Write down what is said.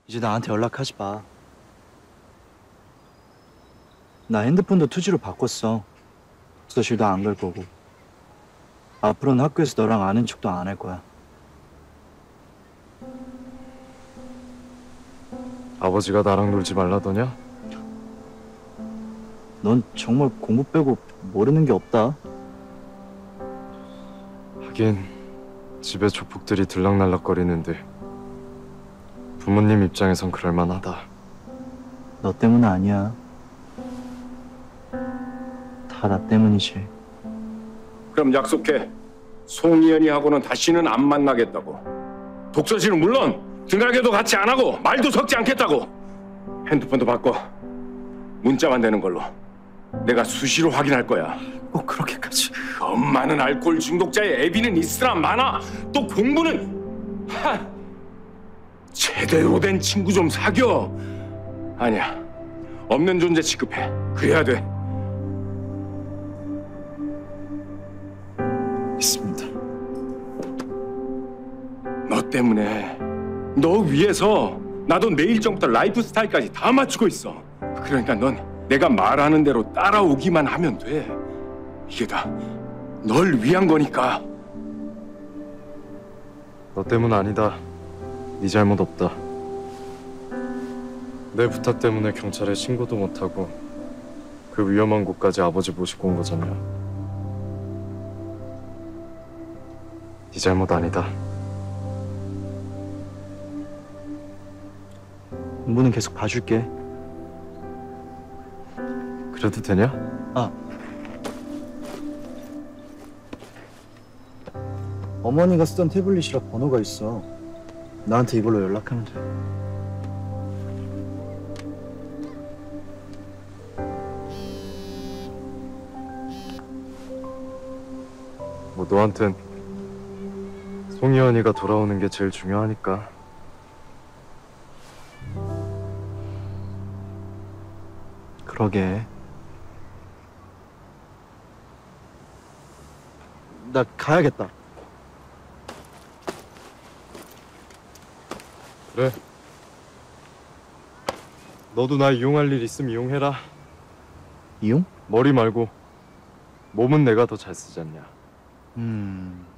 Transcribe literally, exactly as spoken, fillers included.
이제 나한테 연락하지 마. 나 핸드폰도 투지로 바꿨어. 독서실도 안 갈 거고. 앞으로는 학교에서 너랑 아는 척도 안 할 거야. 아버지가 나랑 놀지 말라더냐? 넌 정말 공부 빼고 모르는 게 없다. 하긴 집에 조폭들이 들락날락거리는데 부모님 입장에선 그럴만하다. 너 때문은 아니야. 다 나 때문이지. 그럼 약속해. 송이연이하고는 다시는 안 만나겠다고. 독서실은 물론 등하교도 같이 안 하고 말도 섞지 않겠다고. 핸드폰도 바꿔. 문자만 되는 걸로. 내가 수시로 확인할 거야. 꼭 그렇게까지. 엄마는 알코올 중독자의 애비는 있으나 마나. 또 공부는 하. 제대로 된 친구 좀 사겨. 아니야. 없는 존재 취급해. 그래야 돼. 있습니다. 너 때문에 너 위해서 나도 내일 전부터 라이프 스타일까지 다 맞추고 있어. 그러니까 넌 내가 말하는 대로 따라오기만 하면 돼. 이게 다 널 위한 거니까. 너 때문 아니다. 네 잘못 없다. 내 부탁 때문에 경찰에 신고도 못하고 그 위험한 곳까지 아버지 모시고 온 거잖냐. 네 잘못 아니다. 공부는 계속 봐줄게. 그래도 되냐? 아. 어머니가 쓰던 태블릿이라 번호가 있어. 나한테 이걸로 연락하면 돼. 뭐 너한텐 송이언이가 돌아오는 게 제일 중요하니까. 그러게. 나 가야겠다. 그래. 너도 나 이용할 일 있으면 이용해라. 이용? 머리 말고 몸은 내가 더 잘 쓰지 않냐. 음...